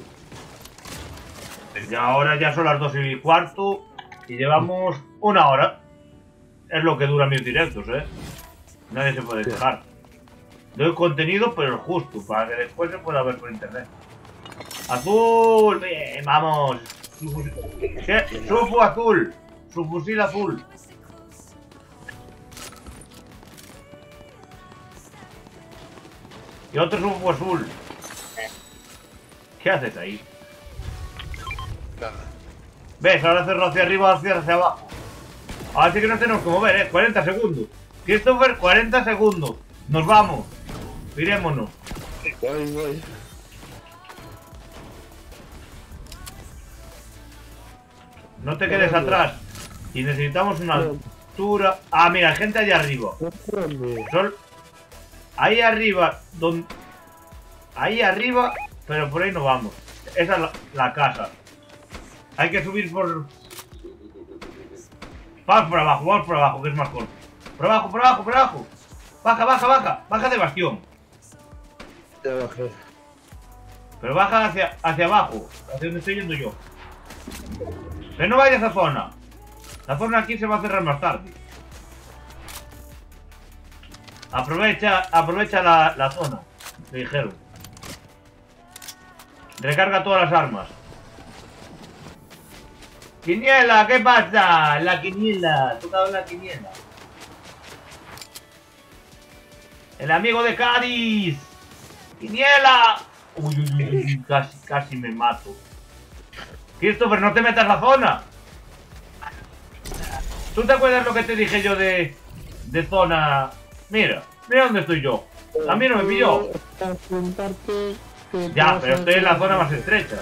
Y ahora ya son las 2:15 y llevamos 1 hora. Es lo que duran mis directos, Nadie se puede quejar. Doy contenido, pero el justo, para que después se pueda ver por internet. ¡Azul! ¡Bien! ¡Vamos! ¡Sufu azul! ¡Su fusil azul! Y otro sufu azul. ¿Qué haces ahí? Nada. ¿Ves? Ahora cerro hacia arriba, hacia abajo. Ahora sí que nos tenemos que mover, 40 segundos. Christopher, 40 segundos. Nos vamos. Mirémonos. Voy. No te quedes atrás. Y necesitamos una altura. Ah, mira, hay gente allá arriba. Ahí arriba, donde... Ahí arriba, pero por ahí no vamos. Esa es la casa. Hay que subir por... Vamos por abajo, que es más corto. Por abajo. Baja de bastión. Ya bajé. Pero baja hacia abajo, hacia donde estoy yendo yo. Que no vayas a esa zona. La zona aquí se va a cerrar más tarde. Aprovecha la zona, me dijeron. Recarga todas las armas. ¡Quiniela! ¿Qué pasa? La quiniela. Tocado la quiniela. El amigo de Cádiz. ¡Quiniela! Uy, casi me mato. Christopher, no te metas a la zona. ¿Tú te acuerdas lo que te dije yo de zona? Mira dónde estoy yo. A mí no me pilló. Ya, pero estoy en la zona más estrecha.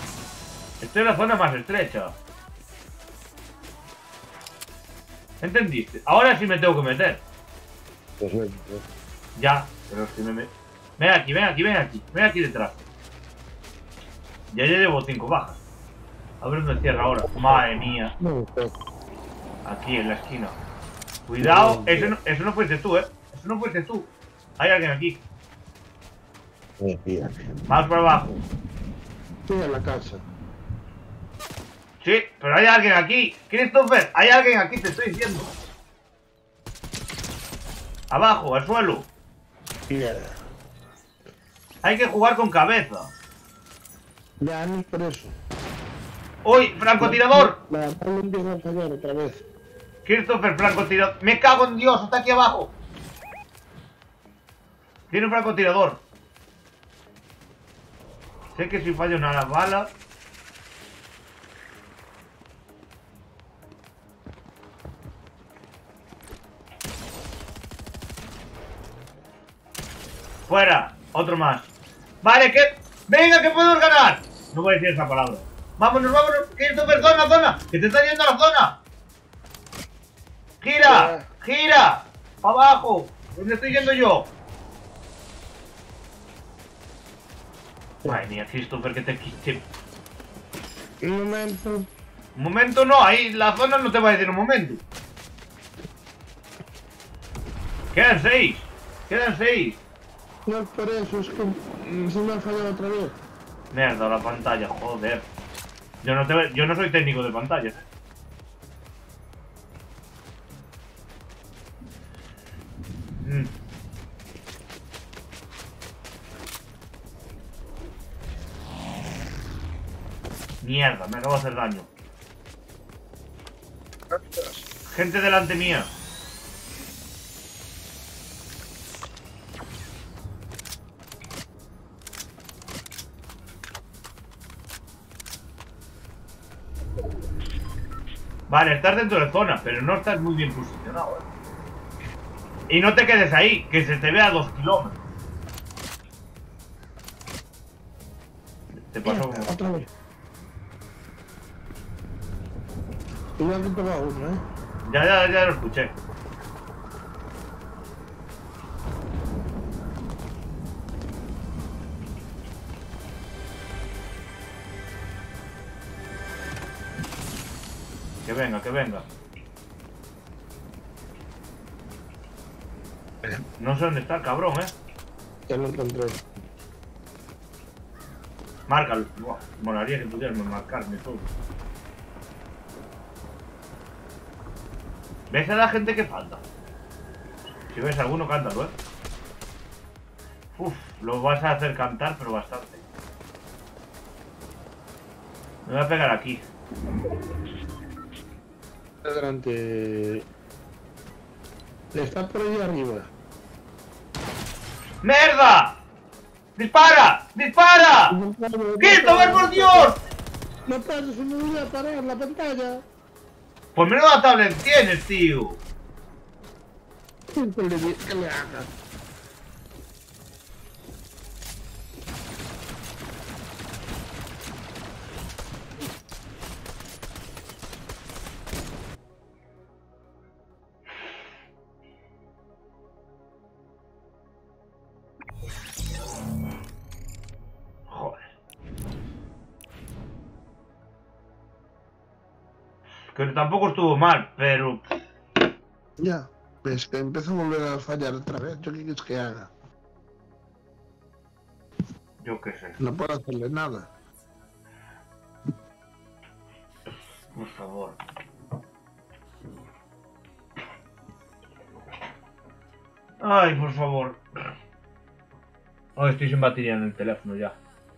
¿Entendiste? Ahora sí me tengo que meter. Ya, pero si me meto. Ven aquí detrás. Ya llevo 5 bajas. A ver dónde cierra ahora. Madre mía. Aquí en la esquina. Cuidado, eso no fuiste tú, Eso no fuiste tú. Hay alguien aquí. Más para abajo. Estoy en la casa. Sí, pero hay alguien aquí. Christopher, hay alguien aquí, te estoy diciendo. Abajo, al suelo. Mierda. Hay que jugar con cabeza. Ya, no es por eso. ¡Uy, francotirador! La tabla empieza a fallar otra vez. Christopher, francotirador. ¡Me cago en Dios! ¡Está aquí abajo! Tiene un francotirador. Sé que si fallo una bala... ¡Fuera! Otro más. Vale, que... ¡Venga, que podemos ganar! No voy a decir esa palabra. Vámonos, vámonos. Christopher, zona, zona. Que te está yendo a la zona. Gira, gira. Para abajo. ¿Dónde estoy yendo yo? Madre mía, Christopher, que te quiste. Un momento. Un momento no, ahí la zona no te va a decir un momento. Quedan 6. Quedan 6. No es por eso, es que se me ha fallado otra vez. Mierda, la pantalla, joder. Yo no soy técnico de pantallas, Mierda, me acabo de hacer daño. Gente delante mía. Vale, estás dentro de zona, pero no estás muy bien posicionado, Y no te quedes ahí, que se te vea a 2 kilómetros. Te pasó como... Otra vez. Igual que toma uno, Ya lo escuché. Que venga, que venga. No sé dónde está el cabrón, Ya lo encontré. Márcalo. Buah, molaría que pudieras marcarme todo. ¿Ves a la gente que falta? Si ves alguno, cántalo, Uf, lo vas a hacer cantar, pero bastante. Me voy a pegar aquí. Adelante. Está por ahí arriba. ¡Mierda! ¡Dispara! ¡Dispara! ¡Christopher, por Dios! No pares, no voy a parar la pantalla. Pues menuda tablet tienes, tío. ¿Qué le haga? Que tampoco estuvo mal, pero... Ya, ves que empezó a volver a fallar otra vez. ¿Yo qué quieres que haga? Yo qué sé. No puedo hacerle nada. Por favor. Ay, por favor. Hoy estoy sin batería en el teléfono ya.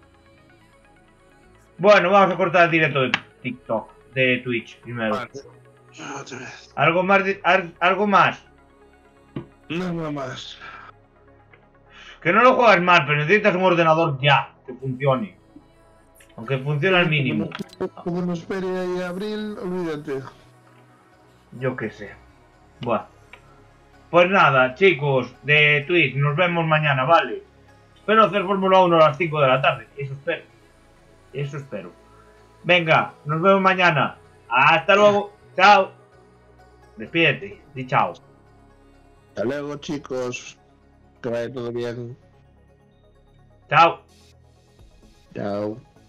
Bueno, vamos a cortar el directo de TikTok, de Twitch primero. Vale. Otra vez. ¿Algo más? ¿Algo más? Nada más. Que no lo juegas mal, pero necesitas un ordenador ya, que funcione. Aunque funcione al mínimo. Como nos espere ahí abril, olvídate. Yo qué sé. Buah. Pues nada, chicos, de Twitch, nos vemos mañana, ¿vale? Espero hacer Fórmula 1 a las 5 de la tarde. Eso espero. Eso espero. Venga, nos vemos mañana. Hasta luego. Chao. Despídete. Di chao. Hasta luego, chicos. Que vaya todo bien. Chao. Chao.